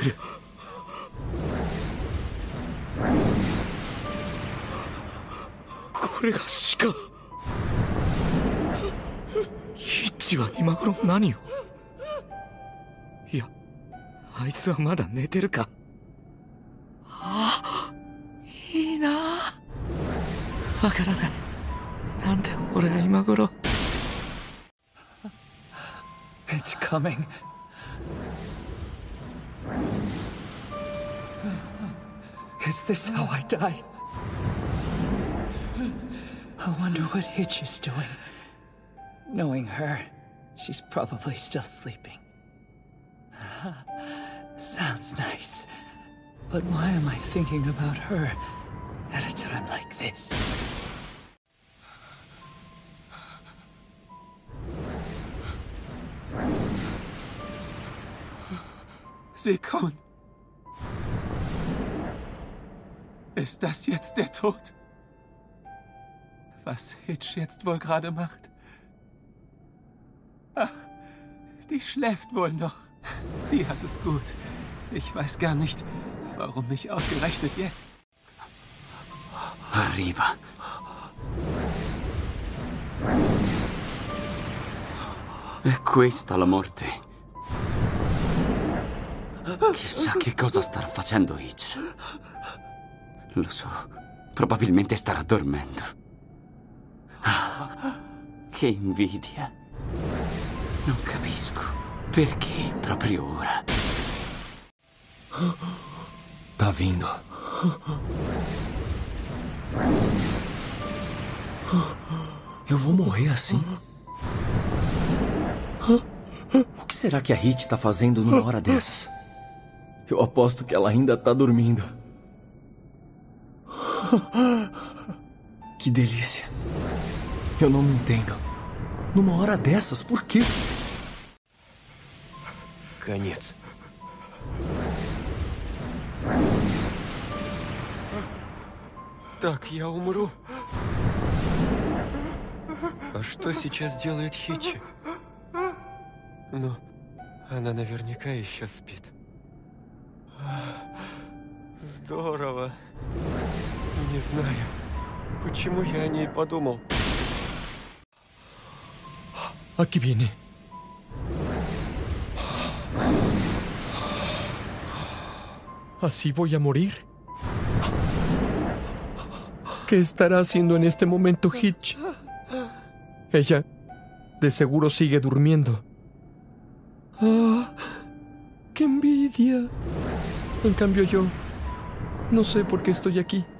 る。これが鹿。ヒッチは今頃何を。いや、あいつはまだ寝てるか。ああ、いいな。わからない。なんで俺は今頃。 It's coming. Is this how I die? I wonder what Hitch is doing. Knowing her, she's probably still sleeping. Sounds nice. But why am I thinking about her at a time like this? Sie kommen. Ist das jetzt der Tod? Was Hitch jetzt wohl gerade macht? Ach, die schläft wohl noch. Die hat es gut. Ich weiß gar nicht, warum mich ausgerechnet jetzt. Arriva. È questa la morte. Chissà che cosa starà facendo Hitch. Lo so, probabilmente starà dormendo. Ah, che invidia. Non capisco perché proprio ora. Tá vindo. Eu vou morrer assim? O que será que a Hitch tá fazendo numa hora dessas? Eu aposto que ela ainda tá dormindo. Que delícia. Eu não me entendo. Numa hora dessas, por quê? Конец. Так, я умру. А что сейчас делает Хитчи? Ну, она наверняка еще спит. Здорово. Не знаю, почему я о ней подумал. Aquí viene. ¿Así voy a morir? ¿Qué estará haciendo en este momento Hitch? Ella, de seguro, sigue durmiendo. ¡Ah! ¡Qué envidia! En cambio yo, no sé por qué estoy aquí.